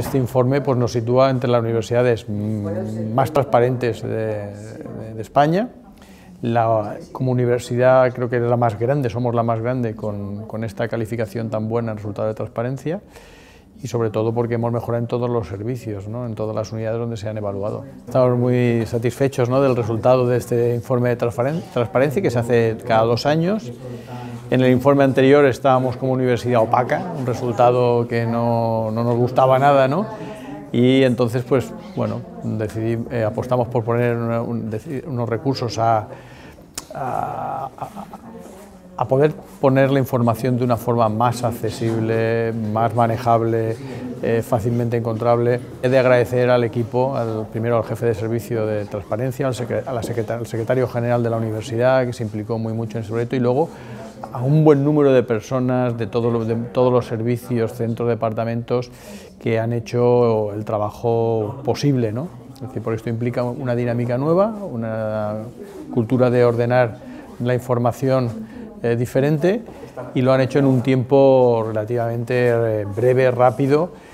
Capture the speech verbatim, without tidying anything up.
este informe pues, nos sitúa entre las universidades más transparentes de, de, de España. La, como universidad creo que es la más grande, somos la más grande con, con esta calificación tan buena en resultado de transparencia, y sobre todo porque hemos mejorado en todos los servicios, ¿no? En todas las unidades donde se han evaluado. Estamos muy satisfechos, ¿no? Del resultado de este informe de transparencia que se hace cada dos años. En el informe anterior estábamos como universidad opaca, un resultado que no, no nos gustaba nada, ¿no? Y entonces, pues, bueno, decidí, eh, apostamos por poner una, un, unos recursos a, a, a poder poner la información de una forma más accesible, más manejable, eh, fácilmente encontrable. He de agradecer al equipo, al, primero al jefe de servicio de transparencia, al, secre, a la secretar, al secretario general de la universidad, que se implicó muy mucho en ese proyecto, y luego a un buen número de personas de todos los, de todos los servicios, centros, departamentos que han hecho el trabajo posible, ¿no? Es decir, por esto implica una dinámica nueva, una cultura de ordenar la información eh, diferente, y lo han hecho en un tiempo relativamente breve, rápido,